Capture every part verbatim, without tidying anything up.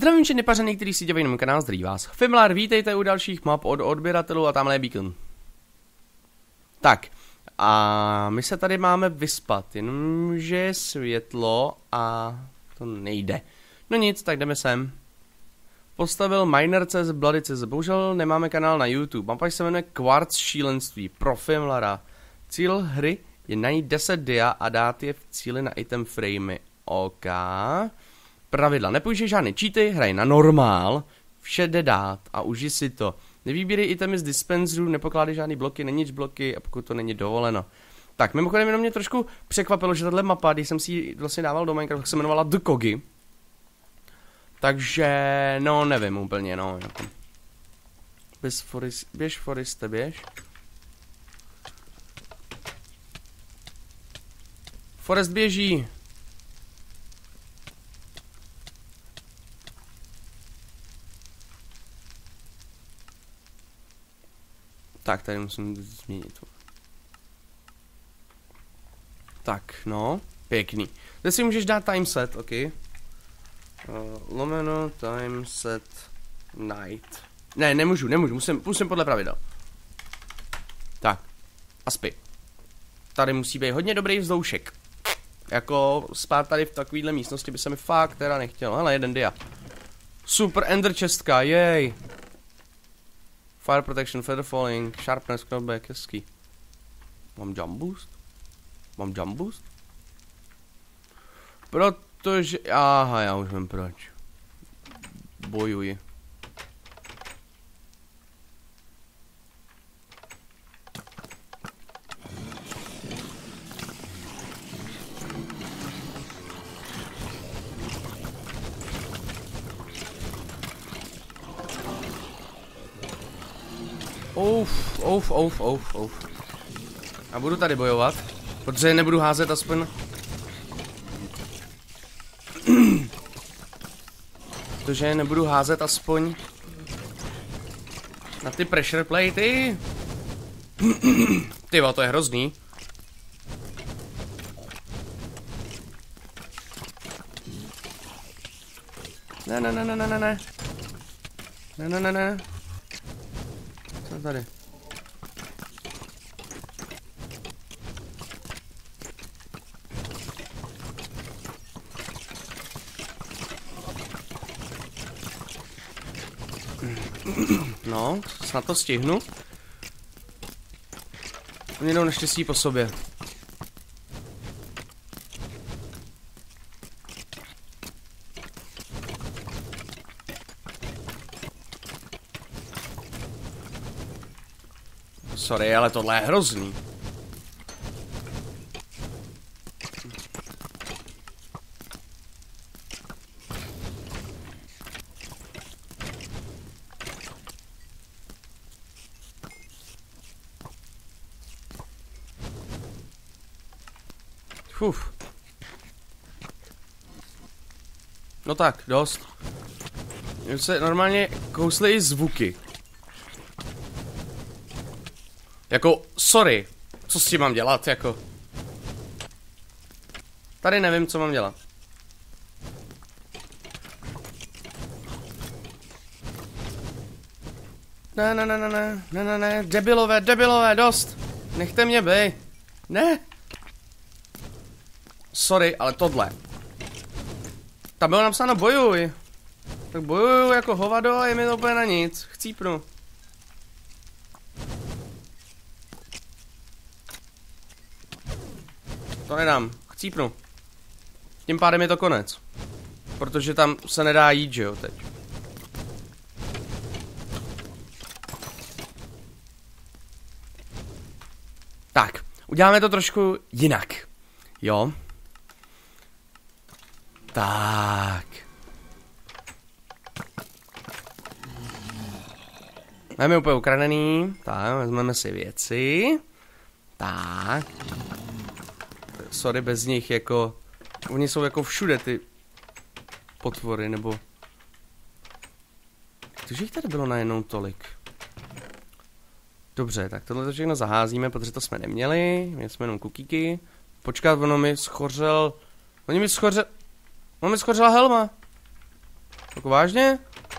Zdravím všechny pařeny, který si dělají na můj kanál, zdraví vás Fimlar, vítejte u dalších map od odběratelů a tamhle je beacon. Tak, a my se tady máme vyspat, jenomže je světlo a to nejde. No nic, tak jdeme sem. Postavil Miner tečka cé zet, Bloody tečka cé zet, bohužel nemáme kanál na YouTube, mapa se jmenuje Quartz šílenství pro Fimlara. Cíl hry je najít deset dia a dát je v cíli na item framey. OK. Pravidla. Nepoužij žádný cheaty, hraj na normál, vše jde dát a uži si to. Nevybírej itemy z dispenserů, nepokládej žádný bloky, neníč bloky a pokud to není dovoleno. Tak, mimochodem jenom mě trošku překvapilo, že tahle mapa, když jsem si ji vlastně dával do Minecraftu, tak se jmenovala The Kogi. Takže, no nevím úplně, no. Jako. Běž Forest, běž Foreste, běž. Forest běží. Tak, tady musím změnit. Tak, no, pěkný. Teď si můžeš dát timeset, ok. Uh, lomeno timeset night. Ne, nemůžu, nemůžu, musím, musím podle pravidel. Tak, a spí. Tady musí být hodně dobrý vzdoušek. Jako spát tady v takovýhle místnosti by se mi fakt teda nechtělo. Hele, jeden dia. Super ender chestka, jej. Fire protection, feather falling, sharpness, knockback, hezký. Mám jump boost? Mám jump boost? Protože, aha, já už vím proč. Bojuji. Ouf, ouf, ouf, ouf, ouf. A budu tady bojovat, protože nebudu házet aspoň... protože nebudu házet aspoň... na ty pressure platey. Tyva, to je hrozný. Ne, ne, ne, ne, ne, ne, ne. Ne, ne, ne, ne. Co tady? No, snad to stihnu. Oni jdou naštěstí po sobě. Sorry, ale tohle je hrozný. Fuf. No tak, dost. Už se normálně kously i zvuky. Jako, sorry, co s tím mám dělat, jako. Tady nevím, co mám dělat. Ne, ne, ne, ne, ne, ne, ne, ne, debilové, debilové, dost. Nechte mě být. Ne. Sorry, ale tohle. Tam bylo napsáno bojuj. Tak bojuju jako hovado a je mi to úplně na nic. Chcípnu. To nedám, chcípnu. Tím pádem je to konec. Protože tam se nedá jít, že jo, teď. Tak, uděláme to trošku jinak. Jo. Tak. Máme úplně ukradený. Tak, vezmeme si věci. Tak. Sorry, bez nich jako... Oni jsou jako všude ty... potvory, nebo... Takže jich tady bylo najednou tolik. Dobře, tak tohle všechno zaházíme, protože to jsme neměli. Měli jsme jenom kukíky. Počkat, ono mi schořel... Oni mi schořel... On mi schořela helma. Jako vážně?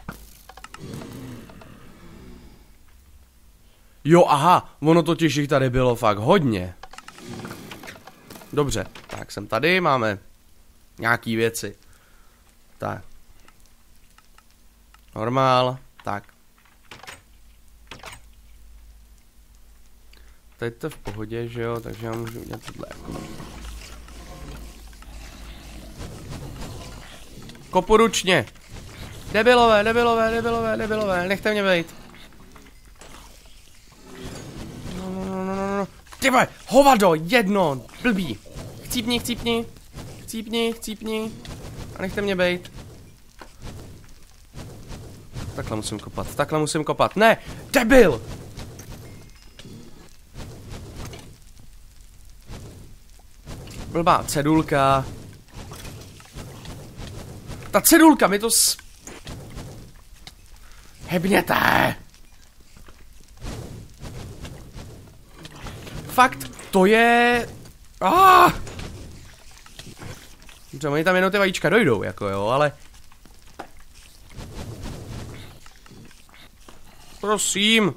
Jo, aha, ono totiž jich tady bylo fakt hodně. Dobře, tak jsem tady, máme nějaký věci. Tak. Normál, tak. Teď to v pohodě, že jo, takže já můžu udělat tohle jako. Kopu ručně. Debilové, debilové, debilové, debilové, nechte mě bejt. No, no, no, no, no. Ty vole, hovado, jedno, blbý. Chcípni, chcípni, chcípni, chcípni. A nechte mě bejt. Takhle musím kopat, takhle musím kopat, ne, debil! Blbá cedulka. Ta cedulka mi to s... Hebněte! Fakt, to je... Ah! Dobře, oni tam jenom ty vajíčka dojdou, jako jo, ale... Prosím.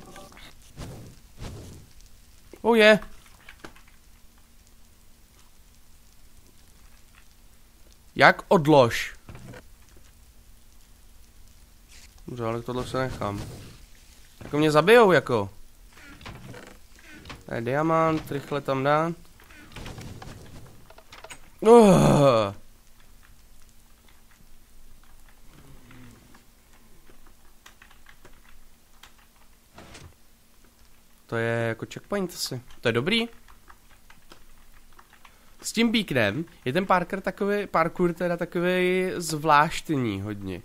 Oh je. Jak odlož? Dobře, ale tohle se nechám. Jako mě zabijou, jako. To je diamant, rychle tam dát. Uh. To je jako checkpoint asi. To je dobrý. S tím beacnem je ten parkour takový, parkour teda takový zvláštní hodně.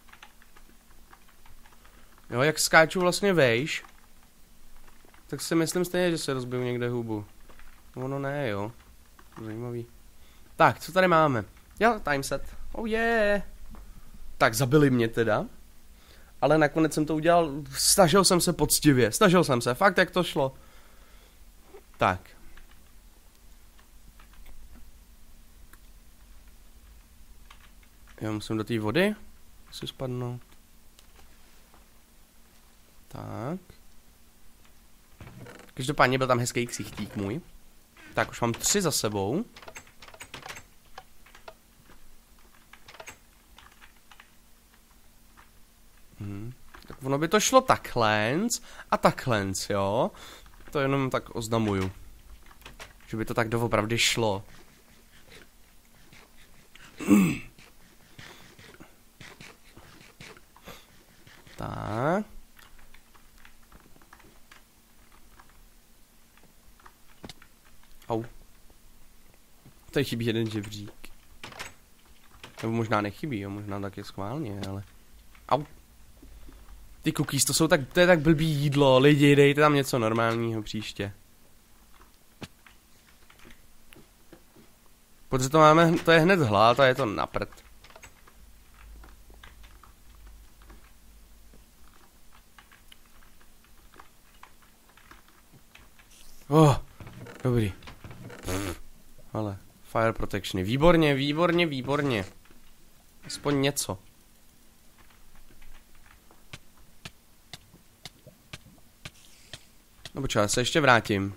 Jo, jak skáču vlastně vejš, tak si myslím stejně, že se rozbiju někde hubu. Ono ne, jo. Zajímavý. Tak, co tady máme? Jo, timeset. Oh yeah. Tak, zabili mě teda. Ale nakonec jsem to udělal, snažil jsem se poctivě, snažil jsem se, fakt jak to šlo. Tak. Já musím do té vody, si spadnout. Tak. Každopádně byl tam hezký ksichtík můj. Tak, už mám tři za sebou. Hmm. Tak ono by to šlo takhle a takhle, jo. To jenom tak oznamuju. Že by to tak doopravdy šlo. Tak. Au. Tady chybí jeden žebřík. Nebo možná nechybí, jo, možná taky schválně, ale... Au. Ty cookies, to jsou tak, to je tak blbý jídlo, lidi, dejte tam něco normálního příště. Protože to máme, to je hned hlad a je to na prd. Oh, dobrý. Ale, fire protection, výborně, výborně, výborně. Aspoň něco. No počkej, já se ještě vrátím.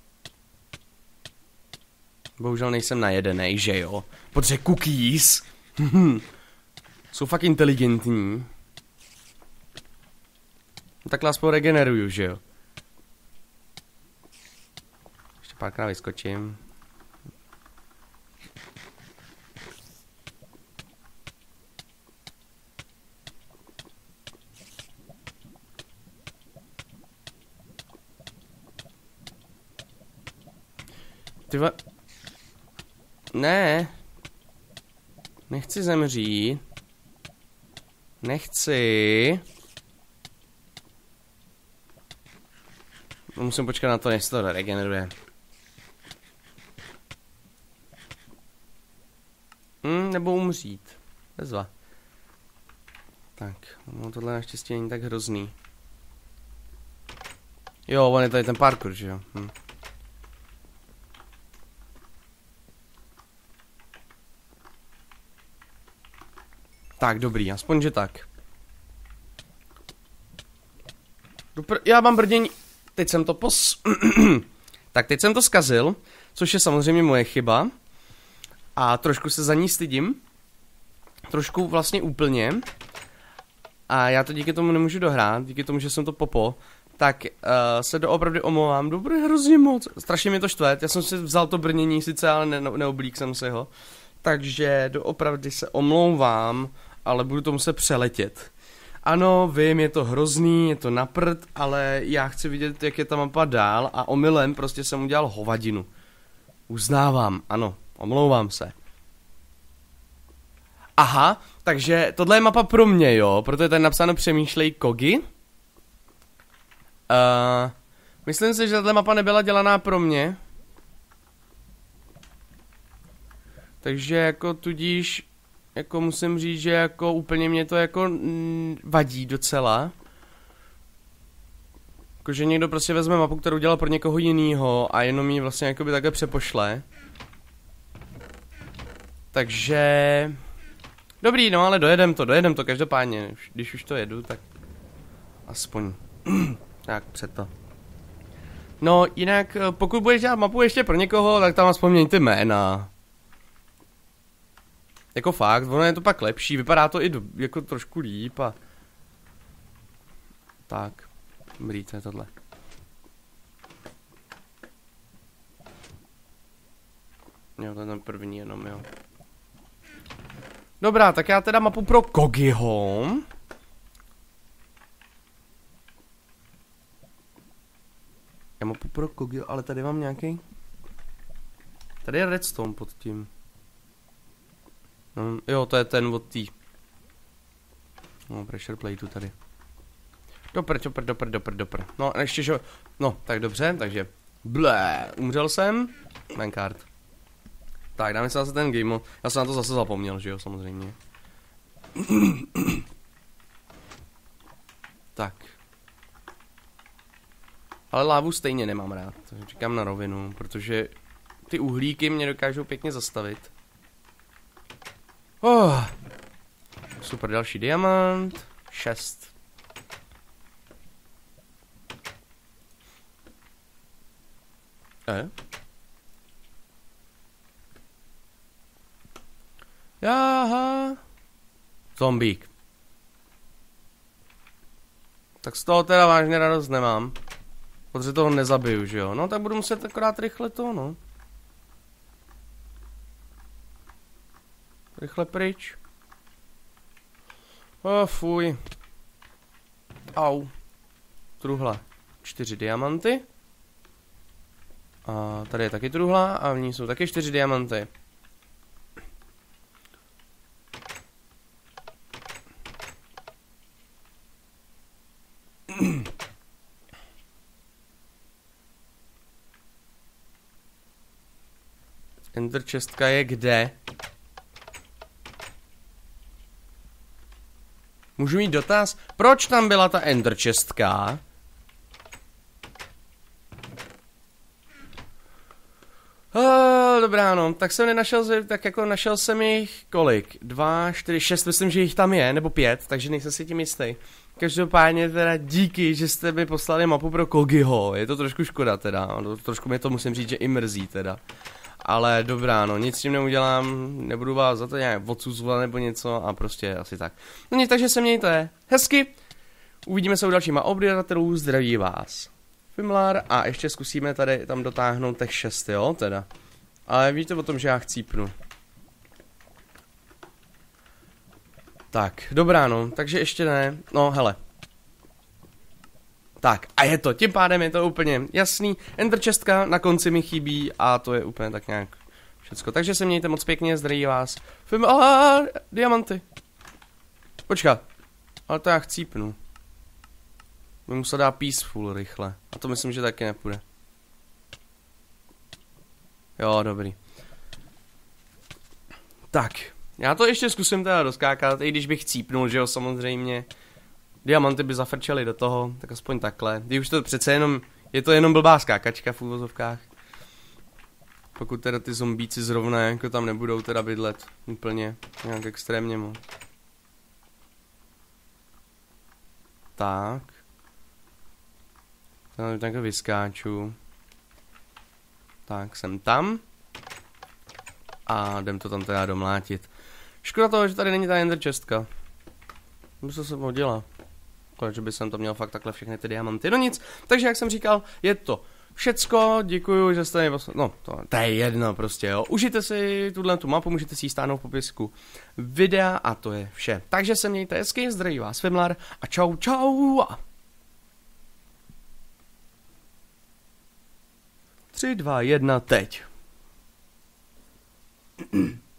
Bohužel nejsem najedenej, že jo? Protože cookies jsou fakt inteligentní. Takhle aspoň regeneruju, že jo? Ještě párkrát vyskočím. Tyva... Ne. Nechci zemřít. Nechci. Musím počkat na to, jestli to regeneruje. Hm, nebo umřít. Bezva. Tak, no tohle naštěstí není tak hrozný. Jo, on je tady ten parkour, že jo? Hm. Tak, dobrý, aspoň že tak. Dopr já mám brdění. Teď jsem to pos... tak, teď jsem to zkazil, což je samozřejmě moje chyba. A trošku se za ní stydím. Trošku vlastně úplně. A já to díky tomu nemůžu dohrát, díky tomu, že jsem to popo. Tak uh, se doopravdy omlouvám, dobrý, hrozně moc. Strašně mi to štve, já jsem si vzal to brnění sice, ale ne, neoblík jsem si ho. Takže doopravdy se omlouvám, ale budu to muset přeletět. Ano, vím, je to hrozný, je to na prd, ale já chci vidět, jak je ta mapa dál a omylem prostě jsem udělal hovadinu. Uznávám, ano, omlouvám se. Aha, takže tohle je mapa pro mě, jo, protože tady je napsáno přemýšlej Kogi. Uh, myslím si, že tato mapa nebyla dělaná pro mě. Takže jako tudíž, jako musím říct, že jako úplně mě to jako mm, vadí docela. Jakože někdo prostě vezme mapu, kterou dělal pro někoho jinýho a jenom ji vlastně jakoby takhle přepošle. Takže... Dobrý, no ale dojedem to, dojedem to každopádně, když už to jedu, tak aspoň tak před to. No jinak, pokud budeš dělat mapu ještě pro někoho, tak tam aspoň mějte jména. Jako fakt, ono je to pak lepší, vypadá to i do, jako trošku líp a... Tak, dobrý, co je tohle. Jo, to je ten první jenom, jo. Dobrá, tak já teda mapu pro Kogiho. Já mapu pro Kogiho, ale tady mám nějaký. Tady je redstone pod tím. No, jo, to je ten od tý. No, pressure plateu tady. Dopr, dopr, dopr, dopr, dopr. No, ještě, že... No, tak dobře, takže... Blé, umřel jsem. Mancard. Tak, dáme si zase ten game mode. Já jsem na to zase zapomněl, že jo, samozřejmě. Tak. Ale lávu stejně nemám rád, takže čekám na rovinu, protože ty uhlíky mě dokážou pěkně zastavit. Oh. Super, další diamant. Šest. Eh? Jaha. Zombík. Tak z toho teda vážně radost nemám. Protože toho nezabiju, že jo? No tak budu muset akorát rychle to, no. Rychle pryč. Oh, fuj. Au. Truhla. Čtyři diamanty. A tady je taky truhla a v ní jsou taky čtyři diamanty. Ender chestka je kde? Můžu mít dotaz? Proč tam byla ta ender chestka? Oh, dobrá, no, tak jsem nenašel, tak jako našel jsem jich kolik? Dva, čtyři, šest, myslím, že jich tam je, nebo pět, takže nejsem si tím jistý. Každopádně teda díky, že jste mi poslali mapu pro Kogiho, je to trošku škoda teda, trošku mě to musím říct, že i mrzí teda. Ale dobrá, no, nic s tím neudělám, nebudu vás za to nějak odsuzovat nebo něco a prostě asi tak. No nic, takže se mějte hezky, uvidíme se u dalšíma odběratelů, zdraví vás Fimlar a ještě zkusíme tady tam dotáhnout těch šest, jo, teda. Ale víte o tom, že já chcípnu. Tak, dobrá, no, takže ještě ne, no, hele. Tak, a je to, tím pádem je to úplně jasný, ender chestka na konci mi chybí a to je úplně tak nějak všecko. Takže se mějte moc pěkně, zdraví vás. Film, a diamanty. Počkat, ale to já chcípnu. Bych musel dát peaceful rychle, a to myslím, že taky nepůjde. Jo, dobrý. Tak, já to ještě zkusím teda doskákat, i když bych chcípnul, že jo, samozřejmě. Diamanty by zafrčely do toho, tak aspoň takhle. Když už to přece jenom, je to jenom blbá skákačka v úvozovkách. Pokud teda ty zombíci zrovna jako tam nebudou teda bydlet úplně nějak extrémně moc. Tak. Tady takhle vyskáču. Tak, jsem tam. A jdem to tam teda domlátit. Škoda toho, že tady není ta ender chestka. By se se hodila. Že by jsem to měl fakt takhle všechny ty diamanty. No nic, takže jak jsem říkal, je to všecko, děkuju, že jste mi no, to, to je jedno prostě, jo. Užijte si tuhle tu mapu, můžete si ji stáhnout v popisku videa a to je vše. Takže se mějte hezky, zdraví vás Fimlar a čau čau. tři, dva, jedna, teď.